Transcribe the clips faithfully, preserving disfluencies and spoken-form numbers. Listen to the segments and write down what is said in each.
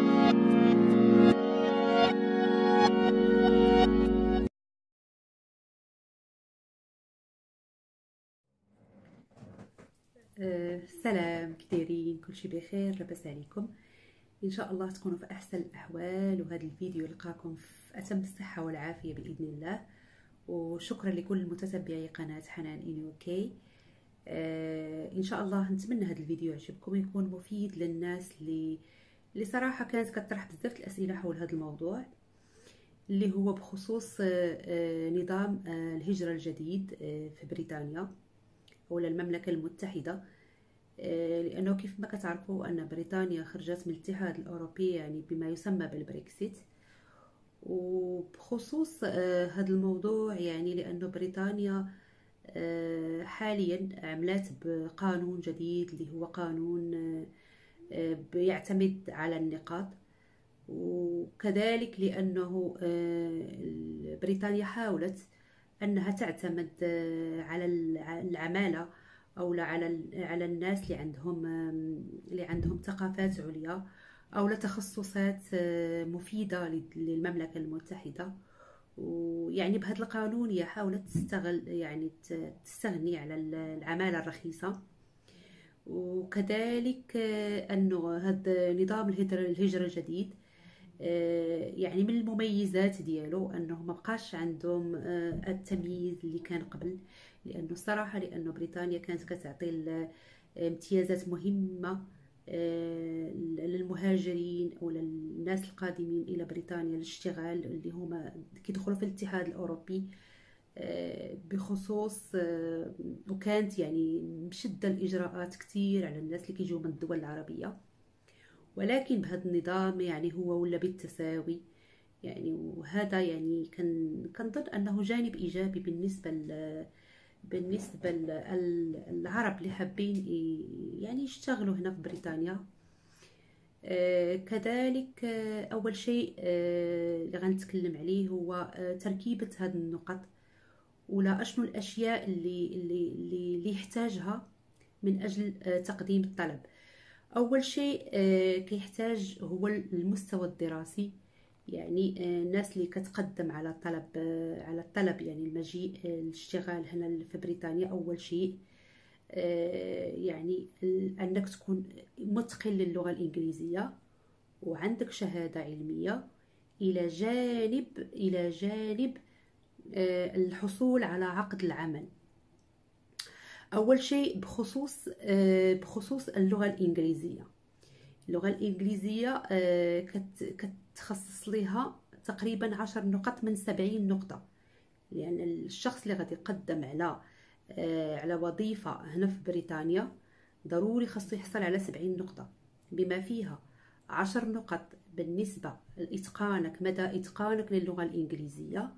أه سلام، كدايرين؟ كلشي بخير؟ لاباس عليكم؟ ان شاء الله تكونوا في احسن الاحوال، وهذا الفيديو يلقاكم في اتم الصحه والعافيه باذن الله. وشكرا لكل متتبعي قناه حنان اني اوكي. أه ان شاء الله نتمنى هذا الفيديو يعجبكم، يكون مفيد للناس اللي اللي صراحه كانت كطرح بزاف الاسئله حول هذا الموضوع، اللي هو بخصوص أه نظام أه الهجره الجديد أه في بريطانيا ولا المملكه المتحده. لأنه كيف ما كتعرفوا أن بريطانيا خرجت من الاتحاد الأوروبي، يعني بما يسمى بالبريكسيت. وبخصوص هذا الموضوع، يعني لأنه بريطانيا حاليا عملت بقانون جديد اللي هو قانون بيعتمد على النقاط، وكذلك لأنه بريطانيا حاولت أنها تعتمد على العمالة او على على الناس اللي عندهم اللي عندهم ثقافات عليا او لتخصصات مفيده للمملكه المتحده. ويعني بهذا القانون هي حاولت تستغل يعني تستغني على العماله الرخيصه، وكذلك انه هذا نظام الهجره الجديد يعني من المميزات ديالو انه ما بقاش عندهم التمييز اللي كان قبل. لانه الصراحه لانه بريطانيا كانت كتعطي امتيازات مهمه للمهاجرين او للناس القادمين الى بريطانيا للاشتغال اللي هما كيدخلوا في الاتحاد الاوروبي بخصوص، وكانت يعني مشده الاجراءات كثير على الناس اللي كيجيو من الدول العربيه. ولكن بهذا النظام يعني هو ولا بالتساوي، يعني وهذا يعني كان كنظن انه جانب ايجابي بالنسبه ل بالنسبه للعرب اللي حابين يعني يشتغلوا هنا في بريطانيا. آه كذلك آه اول شيء آه اللي غنتكلم عليه هو آه تركيبه هذه النقط، ولا اشنو الاشياء اللي اللي اللي, اللي يحتاجها من اجل آه تقديم الطلب. اول شيء آه كيحتاج هو المستوى الدراسي، يعني الناس اللي كتقدم على طلب على الطلب يعني المجيء للاشتغال هنا في بريطانيا. اول شيء يعني انك تكون متقن للغه الانجليزيه وعندك شهاده علميه، الى جانب الى جانب الحصول على عقد العمل. اول شيء بخصوص بخصوص اللغه الانجليزيه اللغه الانجليزيه كتخصص لها تقريبا عشر نقط من سبعين نقطة، لأن الشخص اللي غادي يقدم على على وظيفة هنا في بريطانيا ضروري خاصو يحصل على سبعين نقطة، بما فيها عشر نقط بالنسبة لإتقانك مدى إتقانك للغة الإنجليزية.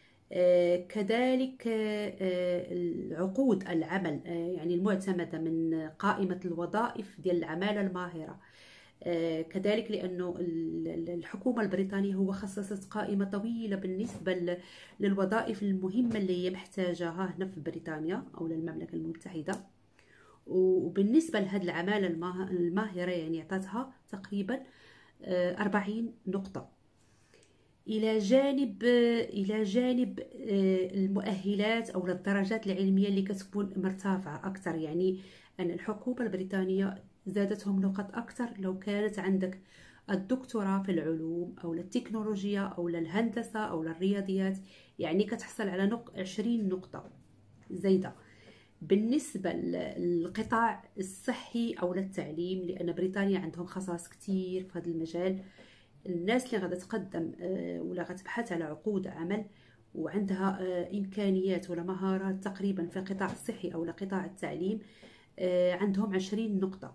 كذلك عقود العمل يعني المعتمدة من قائمة الوظائف ديال العمالة الماهرة. آه كذلك لأنه الحكومة البريطانية هو خصصت قائمة طويلة بالنسبة للوظائف المهمة اللي هي محتاجاها هنا في بريطانيا أو للمملكة المتحدة. وبالنسبة لهذه العمالة الماهرة يعني عطاتها تقريبا آه أربعين نقطة، إلى جانب آه إلى جانب آه المؤهلات أو الدرجات العلمية اللي كتكون مرتفعة أكثر. يعني أن الحكومة البريطانية زادتهم نقط أكثر لو كانت عندك الدكتوراه في العلوم أو التكنولوجيا أو الهندسة أو الرياضيات، يعني كتحصل على نق عشرين نقطة زايدة. بالنسبة للقطاع الصحي أو للتعليم، لأن بريطانيا عندهم خصائص كتير في هذا المجال، الناس اللي غادا تقدم ولا غتبحث على عقود عمل وعندها إمكانيات ولا مهارات تقريبا في القطاع الصحي أو لقطاع التعليم عندهم عشرين نقطة.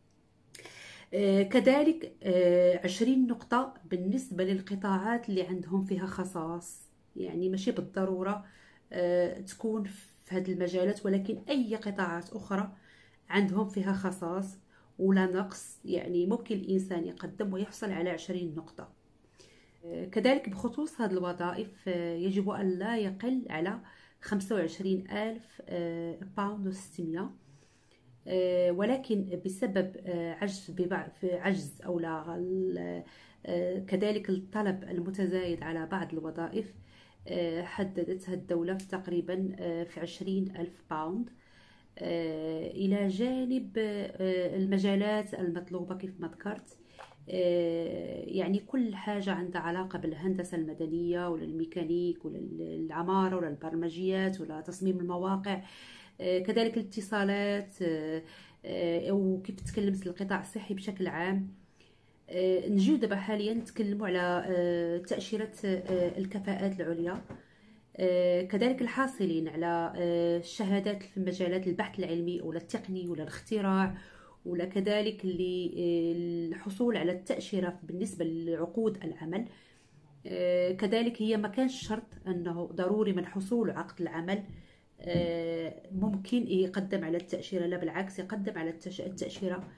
كذلك عشرين نقطة بالنسبة للقطاعات اللي عندهم فيها خصائص، يعني ماشي بالضرورة تكون في هذه المجالات، ولكن أي قطاعات أخرى عندهم فيها خصائص ولا نقص، يعني ممكن الإنسان يقدم ويحصل على عشرين نقطة. كذلك بخصوص هذه الوظائف يجب أن لا يقل على خمسة وعشرين ألف باوند وستمائة ولكن بسبب عجز عجز أو لا كذلك الطلب المتزايد على بعض الوظائف، حددتها الدولة في تقريبا في عشرين ألف باوند، إلى جانب المجالات المطلوبة كيف ما ذكرت. يعني كل حاجة عندها علاقة بالهندسة المدنية ولا الميكانيك ولا العمارة ولا البرمجيات ولا تصميم المواقع، كذلك الاتصالات، وكيف تكلمت القطاع الصحي بشكل عام. نجيو دابا حاليا نتكلموا على تأشيرة الكفاءات العليا، كذلك الحاصلين على الشهادات في مجالات البحث العلمي ولا التقني ولا الاختراع، ولا كذلك للحصول على التأشيرة بالنسبة لعقود العمل. كذلك هي ما كانش شرط أنه ضروري من حصول عقد العمل ممكن يقدم على التأشيرة، لا بالعكس يقدم على التأشيرة،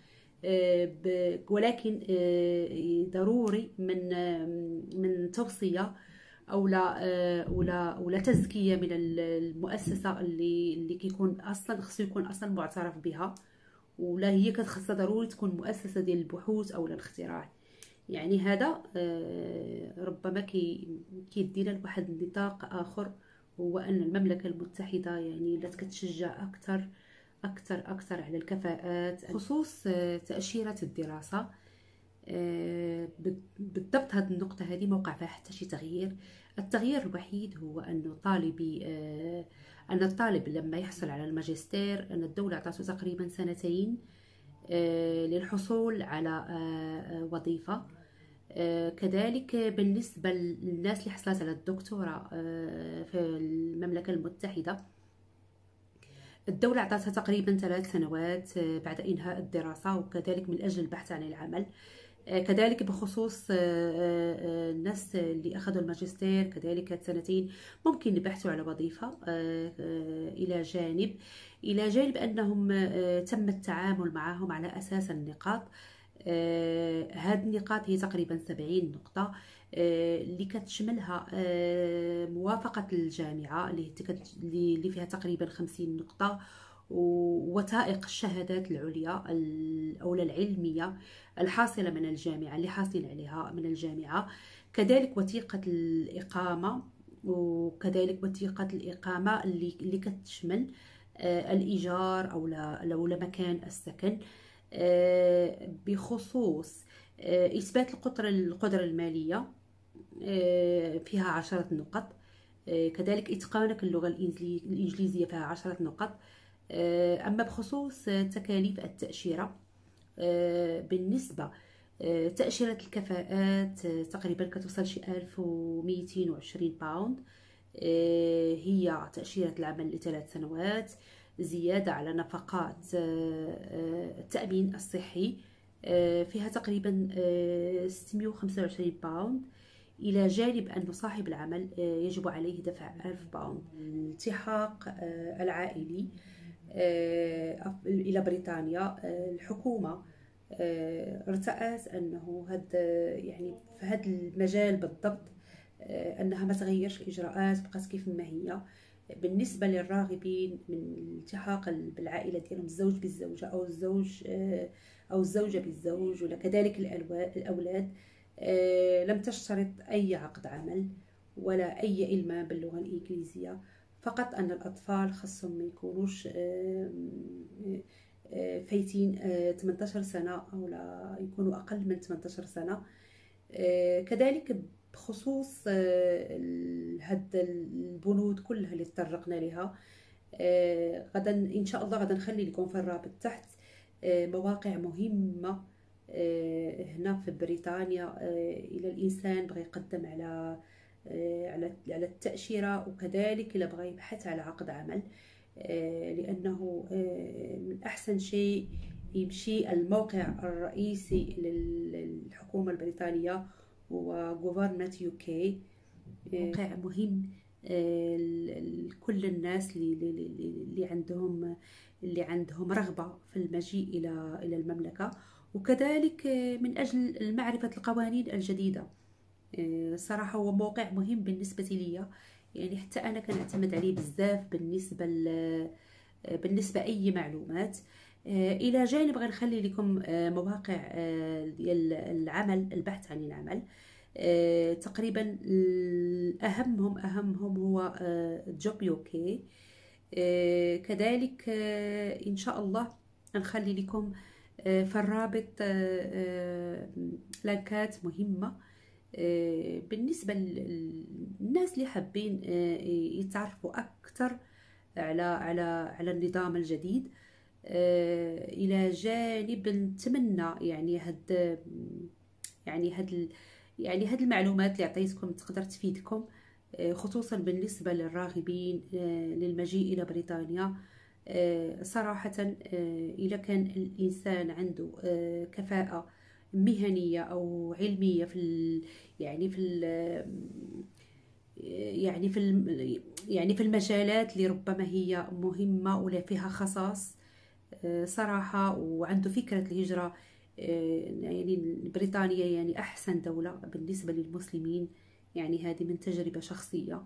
ولكن ضروري من من توصية أو لا ولا ولا تزكية من المؤسسة اللي اللي كيكون أصلا خصو يكون أصلا معترف بها، ولا هي كتخصها ضروري تكون مؤسسة ديال البحوث أو الاختراع. يعني هذا ربما كي كيدينا لواحد النطاق آخر، هو أن المملكة المتحدة يعني لا كتشجع أكثر أكثر أكثر على الكفاءات بخصوص تأشيرة الدراسة. بالضبط هذه النقطة هذه موقع فيها حتى شي تغيير. التغيير الوحيد هو أنه طالبي أن الطالب لما يحصل على الماجستير أن الدولة أعطته تقريبا سنتين للحصول على وظيفة. كذلك بالنسبة للناس اللي حصلت على الدكتوراه في المملكة المتحدة، الدولة أعطتها تقريبا ثلاث سنوات بعد إنهاء الدراسة، وكذلك من أجل البحث عن العمل. كذلك بخصوص الناس اللي أخذوا الماجستير كذلك سنتين ممكن يبحثوا على وظيفة، إلى جانب إلى جانب أنهم تم التعامل معهم على أساس النقاط. هذه النقاط هي تقريبا سبعين نقطة، اللي كتشملها موافقة الجامعة اللي فيها تقريبا خمسين نقطة، ووثائق الشهادات العليا أو العلمية الحاصلة من الجامعة اللي حاصل عليها من الجامعة، كذلك وثيقة الإقامة، وكذلك وثيقة الإقامة اللي اللي كتشمل الإيجار أو لا أو مكان السكن. بخصوص إثبات القدرة القدرة المالية فيها عشرة نقط، كذلك إتقانك اللغة الإنجليزية فيها عشرة نقط. أما بخصوص تكاليف التأشيرة، بالنسبة تأشيرة الكفاءات تقريبا كتوصل شي ألف ومئتين وعشرين باوند، هي تأشيرة العمل لثلاث سنوات، زيادة على نفقات التأمين الصحي فيها تقريبا ستمئة وخمسة وعشرين باوند، إلى جانب أن صاحب العمل يجب عليه دفع ألف باوند. الالتحاق العائلي إلى بريطانيا، الحكومة ارتأت أنه هاد يعني في هذا المجال بالضبط أنها ما تغيرش الإجراءات، بقات كيف ما هي بالنسبة للراغبين من الالتحاق بالعائلة ديالهم، الزوج بالزوجة أو الزوج أو الزوجة بالزوج، ولا كذلك الأولاد. لم تشترط أي عقد عمل ولا أي إلمام باللغة الإنجليزية، فقط أن الأطفال خصهم ما يكونوش فايتين ثمانية عشر سنة أو لا يكونوا أقل من ثمانية عشر سنة. كذلك بخصوص هاد البنود كلها اللي تطرقنا لها، غدا إن شاء الله غدا نخلي لكم في الرابط تحت مواقع مهمة هنا في بريطانيا إلى الإنسان بغى يقدم على على على التأشيرة، وكذلك إلا بغى يبحث على عقد عمل، لأنه من أحسن شيء يمشي الموقع الرئيسي للحكومة البريطانية هو Government يو كي، موقع مهم لكل الناس اللي اللي عندهم اللي عندهم رغبة في المجيء إلى إلى المملكة، وكذلك من أجل معرفة القوانين الجديدة. صراحة هو موقع مهم بالنسبة لي، يعني حتى أنا كنعتمد عليه بزاف بالنسبة بالنسبة أي معلومات. الى جانب غنخلي لكم مواقع ديال العمل، البحث عن العمل. تقريبا اهمهم اهمهم هو جوب يوكي. كذلك ان شاء الله نخلي لكم في الرابط لينكات مهمة بالنسبة للناس اللي حابين يتعرفوا أكثر على على على النظام الجديد. إلى جانب نتمنى يعني هاد يعني هاد يعني هاد المعلومات اللي عطيتكم تقدر تفيدكم، خصوصا بالنسبة للراغبين للمجيء إلى بريطانيا. صراحة إذا كان الإنسان عنده كفاءة مهنية أو علمية في ال يعني في ال يعني في ال يعني في المجالات اللي ربما هي مهمة ولا فيها خصاص صراحة، وعنده فكرة الهجرة، يعني بريطانيا يعني أحسن دولة بالنسبة للمسلمين، يعني هذه من تجربة شخصية.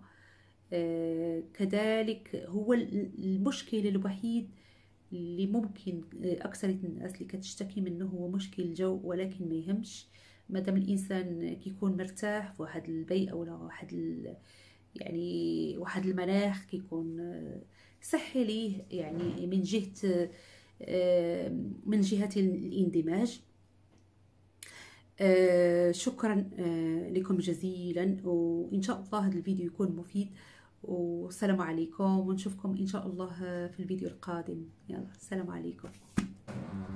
كذلك هو المشكل الوحيد اللي ممكن أكثر الناس اللي كتشتكي منه هو مشكل الجو، ولكن ما يهمش مادام الإنسان كيكون مرتاح في واحد البيئة ولا واحد ال... يعني واحد المناخ كيكون صحي ليه، يعني من جهة من جهة الاندماج. شكرا لكم جزيلا، وإن شاء الله هذا الفيديو يكون مفيد، والسلام عليكم، ونشوفكم إن شاء الله في الفيديو القادم. يلا السلام عليكم.